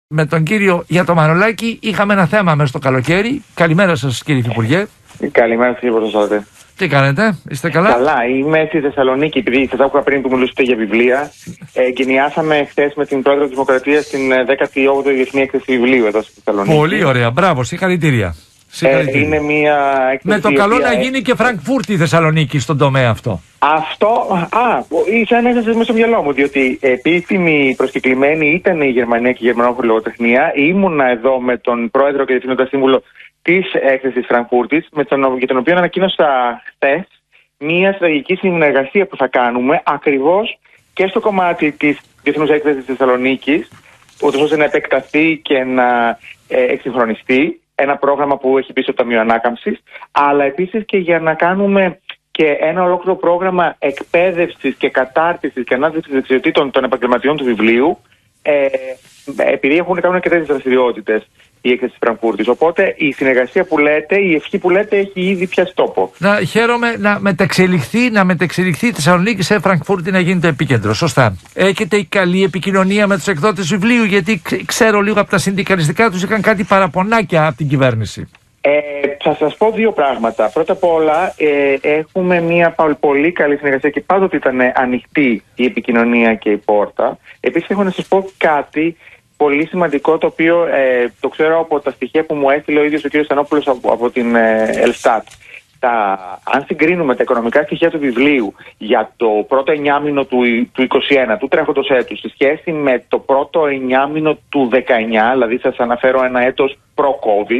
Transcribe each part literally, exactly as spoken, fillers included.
Με τον κύριο για το Μανολάκη είχαμε ένα θέμα μέσα στο καλοκαίρι. Καλημέρα σας, κύριε Υφυπουργέ. Καλημέρα σας, κύριε Πρωτοσώτη. Τι κάνετε, είστε καλά? Καλά, είμαι στη Θεσσαλονίκη, επειδή σας άκουγα πριν που μιλούσατε για βιβλία. Εγκαινιάσαμε χθες με την Πρόεδρο της Δημοκρατίας την δέκατη όγδοη Διεθνή Έκθεση Βιβλίου εδώ στη Θεσσαλονίκη. Πολύ ωραία, μπράβο, συγχαρητήρια. Ε, είναι μια έκθεση. Με το καλό οποία... να γίνει και Φραγκφούρτη η Θεσσαλονίκη στον τομέα αυτό. Αυτό, α, σαν έφτασε μέσα στο μυαλό μου, διότι επίσημη προσκεκλημένη ήταν η Γερμανία και η Γερμανόφωνη Λογοτεχνία. Ήμουνα εδώ με τον Πρόεδρο και Διευθύνοντα Σύμβουλο της έκθεσης Φραγκφούρτης, με τον, για τον οποίο ανακοίνωσα χθες μια στρατηγική συνεργασία που θα κάνουμε ακριβώς και στο κομμάτι της Διεθνούς Έκθεσης της Θεσσαλονίκης, ούτως ώστε να επεκταθεί και να ε, εξυγχρονιστεί. Ένα πρόγραμμα που έχει πίσω το Ταμείο Ανάκαμψης, αλλά επίσης και για να κάνουμε και ένα ολόκληρο πρόγραμμα εκπαίδευσης και κατάρτισης και ανάπτυξης δεξιοτήτων των επαγγελματιών του βιβλίου, ε, επειδή έχουν κάνουν και τέτοιες δραστηριότητες η έκθεση της Φραγκφούρτης. Οπότε η συνεργασία που λέτε, η ευχή που λέτε έχει ήδη πιάσει τόπο. Να χαίρομαι να μεταξελιχθεί, να μεταξελιχθεί η Θεσσαλονίκη σε Φραγκφούρτη να γίνει το επίκεντρο. Σωστά. Έχετε η καλή επικοινωνία με τους εκδότες βιβλίου, γιατί ξέρω λίγο από τα συνδικαλιστικά τους είχαν κάτι παραπονάκια από την κυβέρνηση. Ε, θα σας πω δύο πράγματα. Πρώτα απ' όλα ε, έχουμε μια πολύ καλή συνεργασία και πάντοτε ήταν ανοιχτή η επικοινωνία και η πόρτα. Επίσης έχω να σας πω κάτι πολύ σημαντικό, το οποίο ε, το ξέρω από τα στοιχεία που μου έστειλε ο ίδιος ο κ. Στανόπουλος από, από την ε, Ελστάτ. Τα, αν συγκρίνουμε τα οικονομικά στοιχεία του βιβλίου για το πρώτο εννιάμηνο του, του είκοσι ένα, του τρέχοντος έτους, σε σχέση με το πρώτο εννιάμηνο του δεκαεννιά, δηλαδή σας αναφέρω ένα έτος προ-COVID,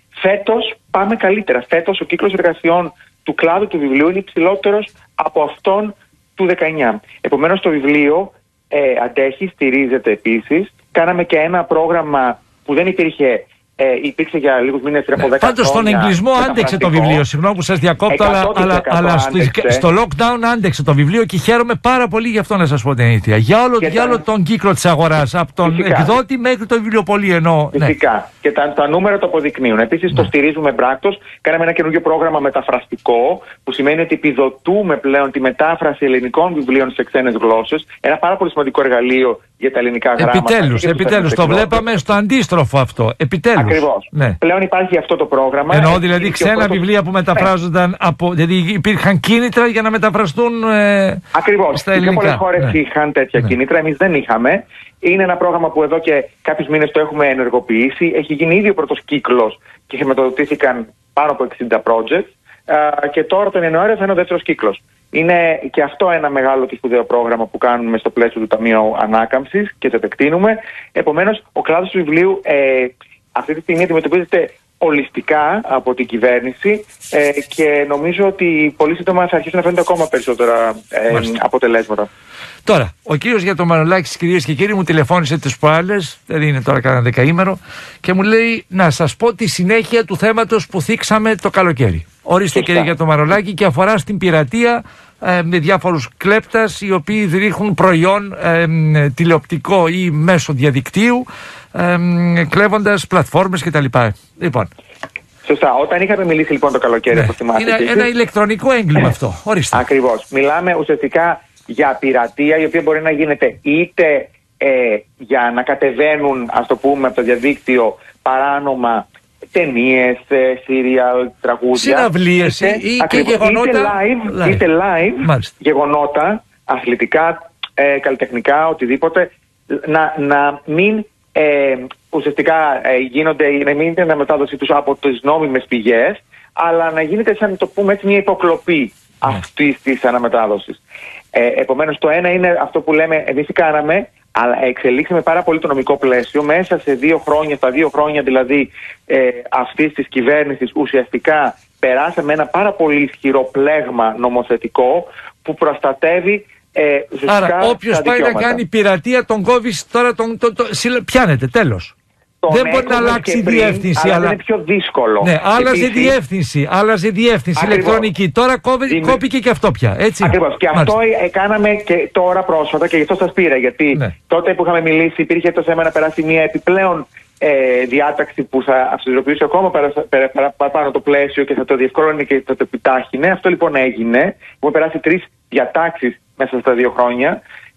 φέτος πάμε καλύτερα. Φέτος ο κύκλος εργασιών του κλάδου του βιβλίου είναι υψηλότερος από αυτόν του δεκαεννιά. Επομένως το βιβλίο ε, αντέχει, στηρίζεται επίσης. Κάναμε και ένα πρόγραμμα που δεν υπήρχε, ε, υπήρξε για λίγους μήνες πριν από δέκα χρόνια. Πάντως στον εγκλισμό άντεξε το βιβλίο. Συγγνώμη που σας διακόπτω, αλλά, αλλά, αλλά στο, στο lockdown άντεξε το βιβλίο και χαίρομαι πάρα πολύ γι' αυτό, να σας πω την αλήθεια. Για όλο, για όλο τον κύκλο της αγοράς, από τον φυσικά εκδότη μέχρι το βιβλιοπωλείο εννοώ. Φυσικά. Ναι. Και τα, τα νούμερα το αποδεικνύουν. Επίσης ναι, το στηρίζουμε μπράκτος. Κάναμε ένα καινούργιο πρόγραμμα μεταφραστικό, που σημαίνει ότι επιδοτούμε πλέον τη μετάφραση ελληνικών βιβλίων σε ξένες γλώσσες. Ένα πάρα πολύ σημαντικό εργαλείο για τα ελληνικά γράμματα. Επιτέλους, επιτέλους. Το βλέπαμε στο αντίστροφο αυτό. Επιτέλους. Ακριβώς. Ναι. Πλέον υπάρχει αυτό το πρόγραμμα. Εννοώ δηλαδή ξένα πρώτο... βιβλία που μεταφράζονταν ναι, από. Δηλαδή υπήρχαν κίνητρα για να μεταφραστούν ε, ακριβώς. στα ελληνικά. Και πολλές χώρες ναι, είχαν τέτοια ναι, κίνητρα. Εμείς δεν είχαμε. Είναι ένα πρόγραμμα που εδώ και κάποιους μήνες το έχουμε ενεργοποιήσει. Έχει γίνει ήδη ο πρώτος κύκλος και χρηματοδοτήθηκαν πάνω από εξήντα projects. Uh, και τώρα τον Ιανουάριο θα είναι ο δεύτερος κύκλος. Είναι και αυτό ένα μεγάλο και σπουδαίο πρόγραμμα που κάνουμε στο πλαίσιο του Ταμείου Ανάκαμψης και το επεκτείνουμε. Επομένως, ο κλάδος του βιβλίου ε, αυτή τη στιγμή αντιμετωπίζεται ολιστικά από την κυβέρνηση ε, και νομίζω ότι πολύ σύντομα θα αρχίσουν να φαίνονται ακόμα περισσότερα ε, αποτελέσματα. Τώρα, ο κύριος για το Μανολάκη, κυρίες και κύριοι, μου τηλεφώνησε τις προάλλες, δηλαδή είναι τώρα κάνα δεκαήμερο, και μου λέει να σας πω τη συνέχεια του θέματος που θίξαμε το καλοκαίρι. Ορίστε κύριε για το Μανολάκη, και αφορά στην πειρατεία ε, με διάφορους κλέπτας οι οποίοι ρίχνουν προϊόν ε, τηλεοπτικό ή μέσω διαδικτύου, ε, κλέβοντας πλατφόρμες κτλ. Λοιπόν. Σωστά. Όταν είχαμε μιλήσει λοιπόν το καλοκαίρι, ναι, όπως θυμάστε. Είναι ένα ηλεκτρονικό έγκλημα αυτό. Ορίστε. Ακριβώς. Μιλάμε ουσιαστικά για πειρατεία, η οποία μπορεί να γίνεται είτε ε, για να κατεβαίνουν, ας το πούμε, από το διαδίκτυο παράνομα ταινίες, σύριαλ, τραγούδια. Συναυλίες ή, ή και γεγονότα. Είτε live, live. Είτε live γεγονότα, αθλητικά, ε, καλλιτεχνικά, οτιδήποτε. Να, να μην ε, ουσιαστικά ε, γίνονται, να μην είναι αναμετάδοση τους από τις νόμιμες πηγές, αλλά να γίνεται, σαν το πούμε έτσι, μια υποκλοπή αυτής της αναμετάδοσης. Ε, επομένως, το ένα είναι αυτό που λέμε, εμείς τι κάναμε, αλλά εξελίξαμε πάρα πολύ το νομικό πλαίσιο. Μέσα σε δύο χρόνια, στα δύο χρόνια δηλαδή ε, αυτής της κυβέρνησης, ουσιαστικά περάσαμε ένα πάρα πολύ ισχυρό πλέγμα νομοθετικό που προστατεύει ε, ουσιαστικά. Άρα, όποιος πάει να κάνει πειρατεία, τον κόβεις τώρα, τον, τον, τον, τον, πιάνεται, τέλος. Δεν μπορεί να αλλάξει η διεύθυνση. Αλλά είναι πιο δύσκολο. Ναι, άλλαζε η διεύθυνση, άλλαζε διεύθυνση ηλεκτρονική. Τώρα κόβει, είναι... κόπηκε και αυτό πια. Έτσι. Ακριβώς. Και μάλιστα, αυτό έκαναμε και τώρα πρόσφατα και γι' αυτό σας πήρα. Γιατί ναι, τότε που είχαμε μιλήσει υπήρχε το θέμα να περάσει μια επιπλέον ε, διάταξη που θα αυστηροποιήσει ακόμα παραπάνω το πλαίσιο και θα το διευκόλυνε και θα το επιτάχυνε. Αυτό λοιπόν έγινε. Έχουμε περάσει τρεις διατάξεις μέσα στα δύο χρόνια.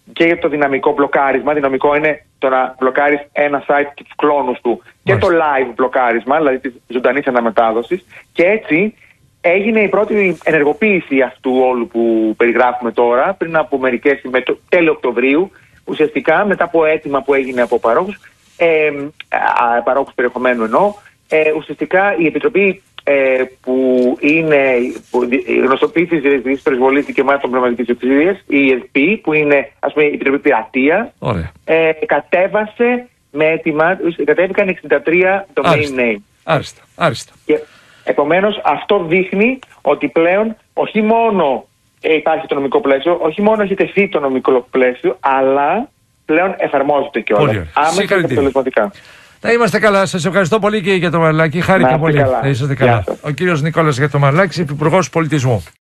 και για το δυναμικό μπλοκάρισμα. Δυναμικό είναι το να μπλοκάρεις ένα site και τους κλόνους του, και Μάλιστα. το live μπλοκάρισμα, δηλαδή της ζωντανής αναμετάδοσης. Και έτσι έγινε η πρώτη ενεργοποίηση αυτού όλου που περιγράφουμε τώρα, πριν από μερικές, με το τέλη Οκτωβρίου, ουσιαστικά μετά από αίτημα που έγινε από παρόχους, ε, α, παρόχους περιεχομένου εννοώ, ε, ουσιαστικά η Επιτροπή ε, που είναι γνωστοποίηση της Διευθυντικής Περιβολής Δικαιωμάτων Πνευματικής Ιδιοκτησίας, η ι ες πι, που είναι, ας πούμε, η Επιτροπή Πειρατείας, ε, κατέβασε με έτοιμα, κατέβηκαν εξήντα τρία domain Άριστα. name. Άριστα. Άριστα. Και επομένως αυτό δείχνει ότι πλέον όχι μόνο ε, υπάρχει το νομικό πλαίσιο, όχι μόνο έχει τεθεί το νομικό πλαίσιο, αλλά πλέον εφαρμόζεται κιόλας. Άμεσα και αποτελεσματικά. Να είμαστε καλά. Σας ευχαριστώ πολύ και για το Μαριλάκη. Χάρηκα πολύ. Καλά. Να είσαστε καλά. Ο κύριος Νικόλας Γιατομαριλάκης, Υπουργός Πολιτισμού.